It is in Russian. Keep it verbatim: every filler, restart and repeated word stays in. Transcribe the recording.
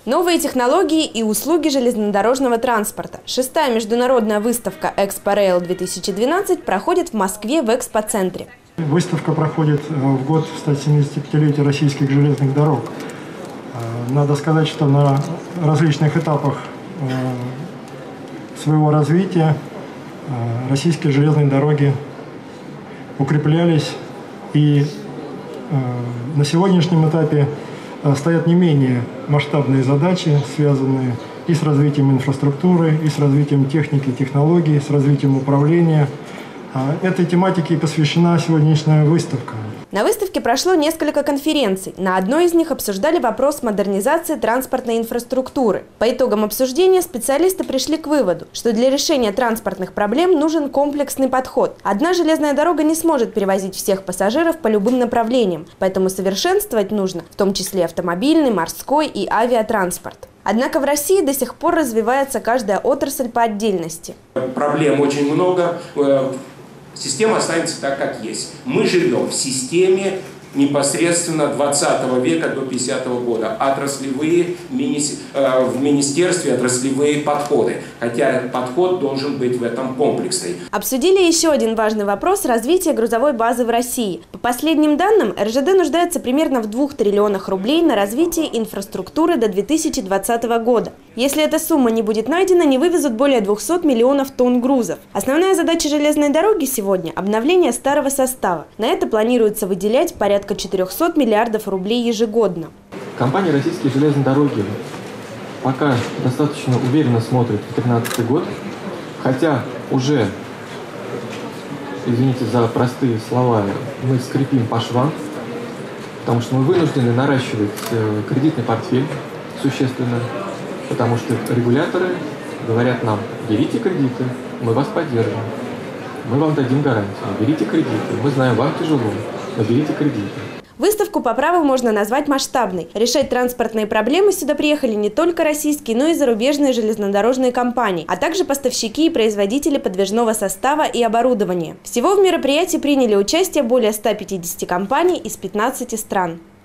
Новые технологии и услуги железнодорожного транспорта. Шестая международная выставка «Экспо-Рейл-две тысячи двенадцать» проходит в Москве в экспоцентре. Выставка проходит в год ста семидесятипятилетия российских железных дорог. Надо сказать, что на различных этапах своего развития российские железные дороги укреплялись, и на сегодняшнем этапе стоят не менее масштабные задачи, связанные и с развитием инфраструктуры, и с развитием техники, технологий, с развитием управления. Этой тематике посвящена сегодняшняя выставка. На выставке прошло несколько конференций. На одной из них обсуждали вопрос модернизации транспортной инфраструктуры. По итогам обсуждения специалисты пришли к выводу, что для решения транспортных проблем нужен комплексный подход. Одна железная дорога не сможет перевозить всех пассажиров по любым направлениям, поэтому совершенствовать нужно, в том числе автомобильный, морской и авиатранспорт. Однако в России до сих пор развивается каждая отрасль по отдельности. Проблем очень много. Система останется так, как есть. Мы живем в системе непосредственно двадцатого века до пятидесятого года. Отраслевые, в министерстве отраслевые подходы. Хотя подход должен быть в этом комплексный. Обсудили еще один важный вопрос – развития грузовой базы в России. По последним данным, эр жэ дэ нуждается примерно в двух триллионах рублей на развитие инфраструктуры до две тысячи двадцатого года. Если эта сумма не будет найдена, не вывезут более двухсот миллионов тонн грузов. Основная задача железной дороги сегодня – обновление старого состава. На это планируется выделять порядка четырёхсот миллиардов рублей ежегодно. Компания «Российские железные дороги» пока достаточно уверенно смотрит в две тысячи тринадцатый год, хотя уже, извините за простые слова, мы скрипим по швам, потому что мы вынуждены наращивать кредитный портфель существенно, потому что регуляторы говорят нам: берите кредиты, мы вас поддержим, мы вам дадим гарантию, берите кредиты, мы знаем, вам тяжело, но берите кредиты. Выставку по праву можно назвать масштабной. Решать транспортные проблемы сюда приехали не только российские, но и зарубежные железнодорожные компании, а также поставщики и производители подвижного состава и оборудования. Всего в мероприятии приняли участие более ста пятидесяти компаний из пятнадцати стран.